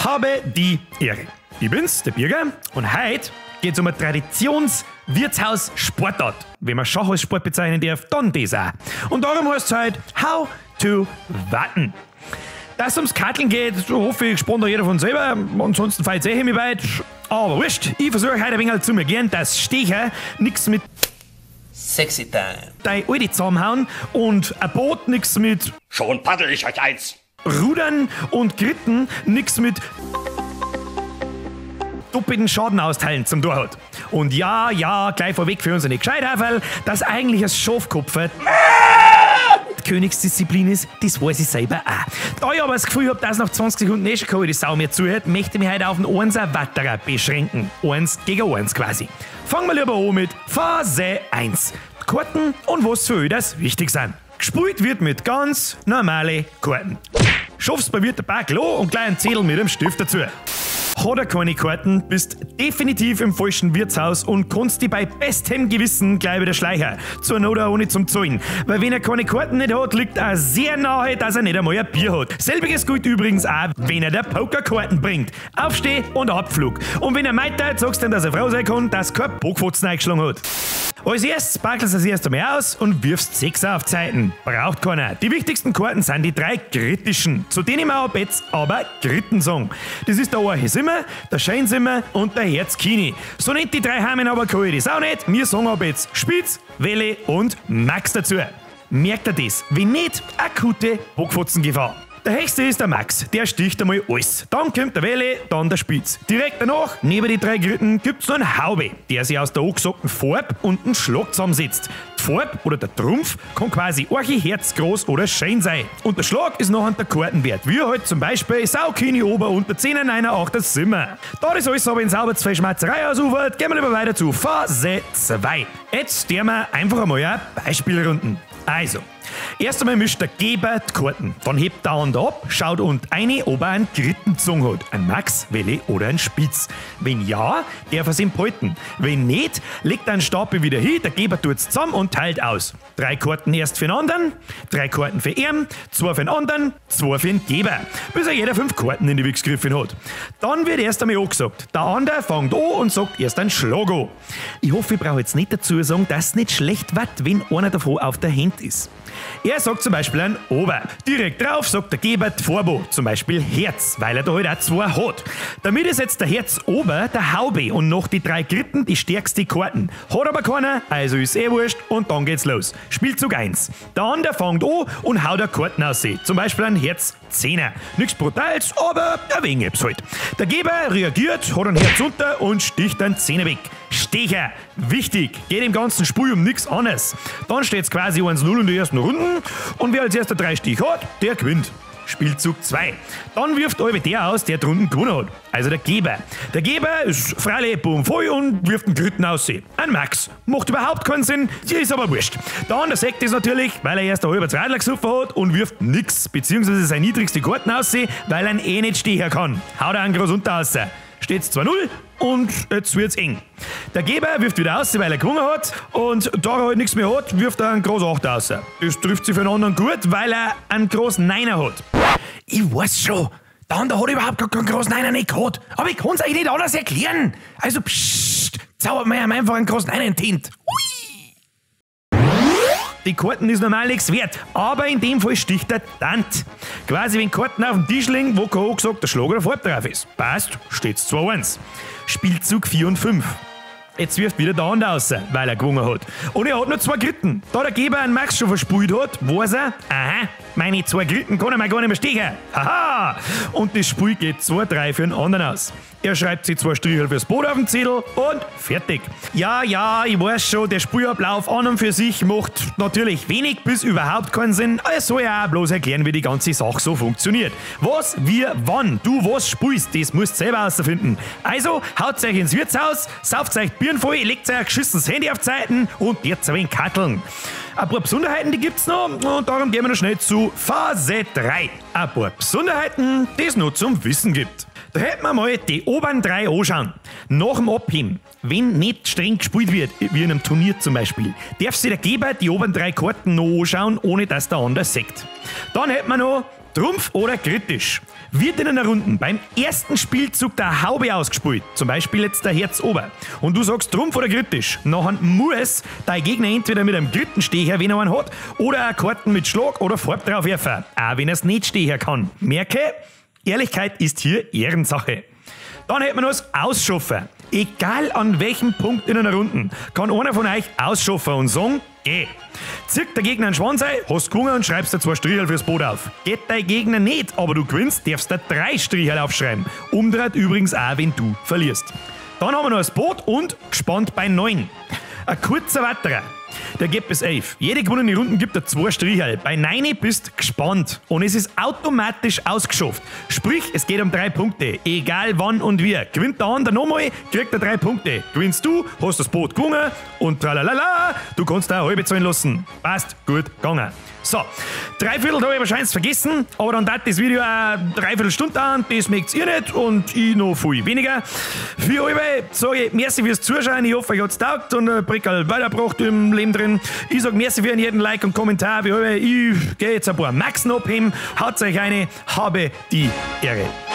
habe die Ehre. Ich bin's, der Birger, und heute geht's um ein Traditions-Wirtshaus-Sportart. Wenn man Schach als Sport bezeichnen darf, dann das auch. Und darum heißt es heute How to Watten. Dass es ums Katteln geht, so hoffe ich, spannt da jeder von selber. Ansonsten fällt es mich weit. Aber wurscht, ich versuche heute ein wenig zu mir gern, dass Stecher nix mit Sexy Time. dein Alte zusammenhauen und ein Boot nix mit Schon paddel ich euch eins. Rudern und Gritten nix mit doppelten Schaden austeilen zum Tor hat. Und ja, gleich vorweg für unsere Gescheithaferl, dass eigentlich das Schafkopfer die Königsdisziplin ist, das weiß ich selber auch. Da ich aber das Gefühl habe, dass nach 20 Sekunden nicht schon die Sau mir zuhört, möchte ich mich heute auf den 1er Watterer beschränken. 1 gegen 1 quasi. Fangen wir lieber an mit Phase 1. Karten und was für euch das wichtig sind. Gespielt wird mit ganz normalen Karten. Schaffst bei Wirt ein paar Klo und gleich einen Zettel mit einem Stift dazu. Hat er keine Karten, bist definitiv im falschen Wirtshaus und kannst dich bei bestem Gewissen gleich wieder schleichen. Zur Not auch nicht zum Zahlen. Weil wenn er keine Karten nicht hat, liegt er sehr nahe, dass er nicht einmal ein Bier hat. Selbiges gilt übrigens auch, wenn er der Pokerkarten bringt. Aufsteh und Abflug. Und wenn er meint, sagst du ihm, dass er Frau sein kann, dass kein Bockfotzen eingeschlagen hat. Als erstes packelst du das erst einmal aus und wirfst 6 auf die Seiten. Braucht keiner. Die wichtigsten Karten sind die 3 kritischen, zu denen wir ab jetzt aber Kritten sagen. Das ist der Arche-Simmer, der Schein-Simmer und der Herz-Kini. So nennt die 3 Hamen aber kann ich das auch nicht. Wir sagen ab jetzt Spitz, Welle und Max dazu. Merkt ihr das? Wenn nicht, akute Bockfotzengefahr. Der höchste ist der Max, der sticht einmal alles. Dann kommt der Welle, dann der Spitz. Direkt danach, neben die 3 Gritten, gibt's noch einen Haube, der sich aus der angesagten Farbe und einem Schlag zusammensetzt. Die Farbe oder der Trumpf kann quasi Arche, Herz, Groß oder Schein sein. Und der Schlag ist nachher der Kartenwert, wie halt zum Beispiel Sau, Kini, Ober und der 10er, 9er, 8er, Simmer. Da das alles aber in sauber 2 Schmatzerei ausufert, gehen wir lieber weiter zu Phase 2. Jetzt stellen wir einfach einmal ein Beispielrunden. Also, erst einmal mischt der Geber die Karten. Dann hebt der andere ab, schaut und eine, ob er einen Gritten gezogen hat. Ein Max, Welle oder ein Spitz. Wenn ja, darf er es ihm behalten. Wenn nicht, legt er einen Stapel wieder hin, der Geber tut es zusammen und teilt aus. 3 Karten erst für den anderen, 3 Karten für ihn, 2 für den anderen, 2 für den Geber. Bis er jeder 5 Karten in die Wichs gegriffen hat. Dann wird erst einmal angesagt. Der andere fängt an und sagt erst einen Schlag an. Ich hoffe, ich brauche jetzt nicht dazu sagen, dass es nicht schlecht wird, wenn einer davon auf der Hand ist. Er sagt zum Beispiel ein Ober. Direkt drauf sagt der Geber die Vorbo, zum Beispiel Herz, weil er da halt auch 2 hat. Damit ist jetzt der Herz Ober der Haube und noch die 3 Gritten die stärkste Karten. Hat aber keiner, also ist wurscht und dann geht's los. Spielzug 1. Der andere fängt an und haut eine Karten aus, zum Beispiel ein Herz 10er. Nichts Brutales, aber ein wenig etwas halt. Der Geber reagiert, hat ein Herz unter und sticht einen 10er weg. Stecher, wichtig, geht im ganzen Spiel um nichts anderes. Dann steht's quasi 1-0 in der ersten Runde und wer als erster 3 Stich hat, der gewinnt. Spielzug 2. Dann wirft alle der aus, der die Runden gewonnen hat. Also der Geber. Der Geber ist freilich voll und wirft einen Gritten aus. Ein Max. Macht überhaupt keinen Sinn, ist aber wurscht. Dann der Sekt ist natürlich, weil er erst ein halber Zweidler gesoffen hat und wirft nix, beziehungsweise seine niedrigste Karten aus, weil er eh nicht stechen kann. Haut er einen groß unter aus. Steht's 2-0 und jetzt wird's eng. Der Geber wirft wieder aus, weil er gewonnen hat und da er halt nichts mehr hat, wirft er einen groß 8 aus. Das trifft sich für den anderen gut, weil er einen großen 9er hat. Ich weiß schon, der andere hat überhaupt gar keinen großen 9er nicht gehabt, aber ich kann's euch nicht anders erklären. Also pssst, zaubert mir einfach einen großen 9er in die Tint. Die Karten ist normal nichts wert, aber in dem Fall sticht der Tant. Quasi wenn Karten auf dem Tisch liegen, wo kein gesagt der Schlag oder Farbe drauf ist. Passt, steht's 2-1. Spielzug 4 und 5. Jetzt wirft wieder der andere raus, weil er gewonnen hat. Und er hat nur 2 Gritten. Da der Geber einen Max schon verspielt hat, weiß er, aha, meine 2 Gritten kann er mir gar nicht mehr stechen. Haha! Und das Spiel geht 2-3 für den anderen aus. Er schreibt sich 2 Striche fürs Boot auf den Zettel und fertig. Ja, ich weiß schon, der Spielablauf an und für sich macht natürlich wenig bis überhaupt keinen Sinn. Aber es soll ja auch bloß erklären, wie die ganze Sache so funktioniert. Was, wie, wann du was spielst, das musst du selber herausfinden. Also, haut euch ins Wirtshaus, sauft euch Bieren voll, legt euch ein geschissenes Handy auf die Seiten und jetzt ein wenig katteln. Ein paar Besonderheiten, die gibt's noch und darum gehen wir noch schnell zu Phase 3. Ein paar Besonderheiten, die es noch zum Wissen gibt. Da hätten wir mal die oberen 3 anschauen. Nach dem Abheben, wenn nicht streng gespielt wird, wie in einem Turnier zum Beispiel, darf sich der Geber die oberen 3 Karten noch anschauen, ohne dass der andere sagt. Dann hätten wir noch Trumpf oder kritisch? Wird in einer Runde beim ersten Spielzug der Haube ausgespielt, zum Beispiel jetzt der Herz ober, und du sagst Trumpf oder kritisch, nachher muss dein Gegner entweder mit einem Krittenstecher, wenn er einen hat, oder eine Karten mit Schlag oder Farb drauf werfen, auch wenn er es nicht stechen kann. Merke, Ehrlichkeit ist hier Ehrensache. Dann hätten wir noch das Ausschaffen. Egal an welchem Punkt in einer Runde kann einer von euch ausschaffen und sagen, geh. Zirkt der Gegner einen Schwanz ein, hast gewonnen und schreibst dir 2 Strichel fürs Boot auf. Geht dein Gegner nicht, aber du gewinnst, darfst du 3 Strichel aufschreiben. Umdreht übrigens auch, wenn du verlierst. Dann haben wir noch das Boot und gespannt bei 9. Ein kurzer weiterer. Der geht bis 11. Jede gewonnene Runde gibt er 2 Strichel. Bei 9 bist gespannt und es ist automatisch ausgeschafft. Sprich, es geht um 3 Punkte. Egal wann und wie. Gewinnt der andere nochmal, kriegt er 3 Punkte. Gewinnst du, hast das Boot gewonnen und tralalala, du kannst auch eine halbe zahlen lassen. Passt, gut, gegangen. So, 3/4 habe ich wahrscheinlich vergessen, aber dann dauert das Video auch 3/4 Stunde an, das mögt ihr nicht und ich noch viel weniger. Für euch sage ich merci fürs Zuschauen, ich hoffe, euch hat es taugt und ein Prickerl weitergebracht im Leben drin. Ich sage merci für jeden Like und Kommentar, wie euch. Ich gehe jetzt ein paar Maxen abheben, haut euch eine, habe die Ehre.